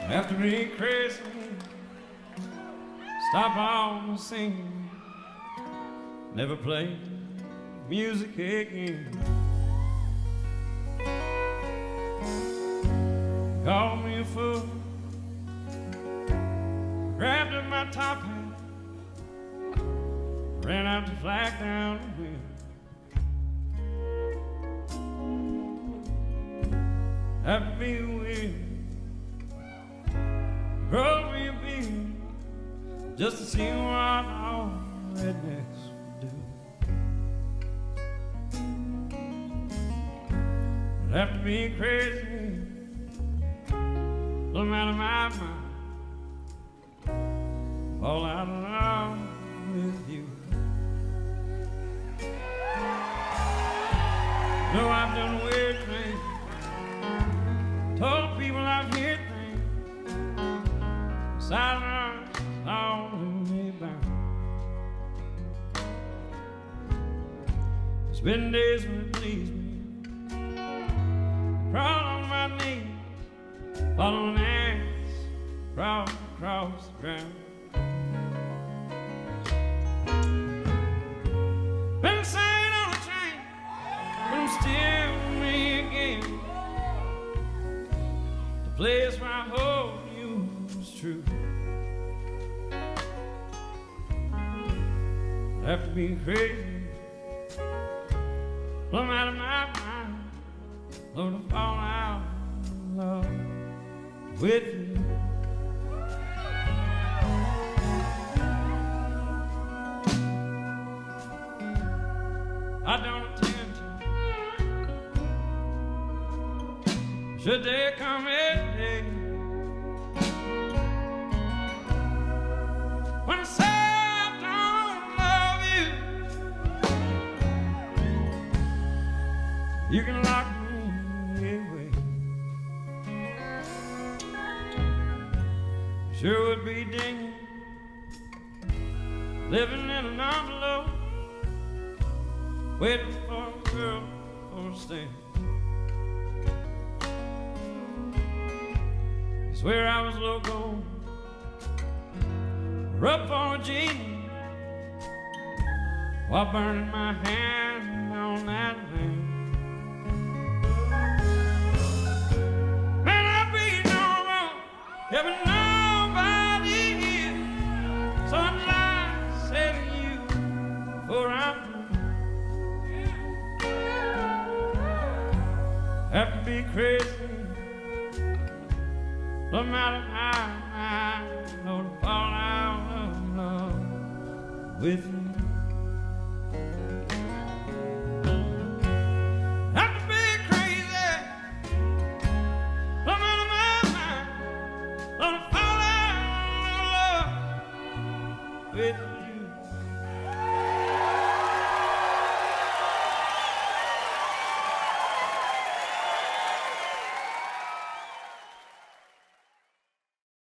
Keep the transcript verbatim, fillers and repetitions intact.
After being crazy, stop all the singing, never play music again. Called me a fool, grabbed up my top hat, ran out to flag down the wind. After being weird, grow me a beard just to see what all rednecks would do. But after being crazy, I'm out of my mind, fall out of love with you. No, I've done weird things, told people I've heard things, silence holding me back. It's been days when it pleased me, crawl on my knees, following ants, crawl across the ground. Been sailing on a train, but I'm still me again. The place where I hope you was true. After being crazy, I'm out of my mind, Lord, to fall out of love with you. I don't intend to, should there come a day when I say I don't love you, you can lock me away. Sure would be dingy living in an envelope, waiting for a girl or a stand. I swear I was loco, rough for a genie, while burning my hand on that land. Man, I'd be no wrong, having nobody here, so I'd lie, say to you, for I'm have to be crazy, no matter how I know to fall out of love with you. Have to be crazy, no matter my mind, no to fall out of love with you.